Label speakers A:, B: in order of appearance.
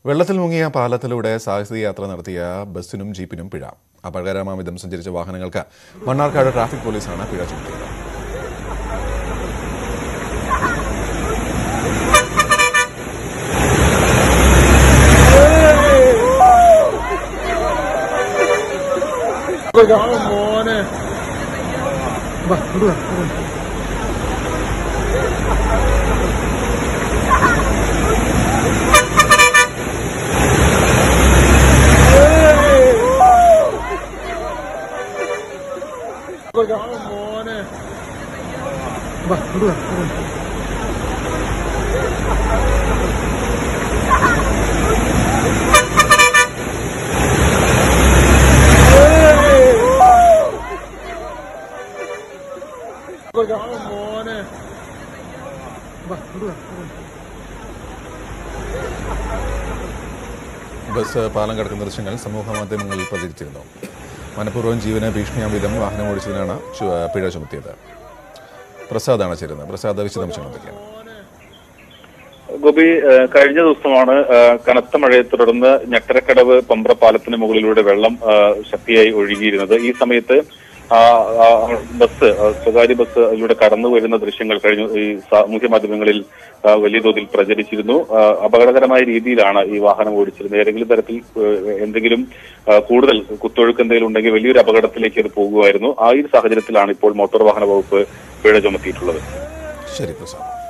A: വെള്ളത്തിൽ മുങ്ങിയ പാലത്തിലൂടെ സാഹസിക യാത്ര നടത്തിയ ബസ്സിനും ജീപ്പിനും പിഴ. അപകടകരമാംവിധം സഞ്ചരിച്ച വാഹനങ്ങൾക്ക് മണ്ണാർക്കാട് ട്രാഫിക് പോലീസാണ് പിഴ ചുമത്തിയത്. ബസ് പാലം കടക്കുന്ന ദൃശ്യങ്ങൾ സമൂഹ മാധ്യമങ്ങളിൽ പ്രചരിച്ചിരുന്നു. മനഃപൂർവ്വം ജീവന് ഭീഷണിയാംവിധം വാഹനം ഓടിച്ചതിനാണ് പിഴ ചുമത്തിയത്. പ്രസാദാണ് ചേരുന്നത്. പ്രസാദ്, വിശദാംശങ്ങൾ എന്തൊക്കെയാണ്?
B: ഗോപി, കഴിഞ്ഞ ദിവസമാണ് കനത്ത മഴയെ തുടർന്ന് ഞെട്ടരക്കടവ് പമ്പ്ര പാലത്തിന് മുകളിലൂടെ വെള്ളം ശക്തിയായി ഒഴുകിയിരുന്നത്. ഈ സമയത്ത് ബസ്, സ്വകാര്യ ബസ് അതിലൂടെ കടന്നു വരുന്ന ദൃശ്യങ്ങൾ കഴിഞ്ഞ ഈ സാമൂഹ്യ മാധ്യമങ്ങളിൽ വലിയ തോതിൽ പ്രചരിച്ചിരുന്നു. അപകടകരമായ രീതിയിലാണ് ഈ വാഹനം ഓടിച്ചിരുന്നത്. ഏതെങ്കിലും തരത്തിൽ എന്തെങ്കിലും കൂടുതൽ കുത്തൊഴുക്ക് എന്തെങ്കിലും ഉണ്ടെങ്കിൽ വലിയൊരു അപകടത്തിലേക്ക് അത് പോകുമായിരുന്നു. ആ ഒരു സാഹചര്യത്തിലാണ് ഇപ്പോൾ മോട്ടോർ വാഹന വകുപ്പ് പിഴ ചുമത്തിയിട്ടുള്ളത്.
A: ശരി പ്രസാദ്.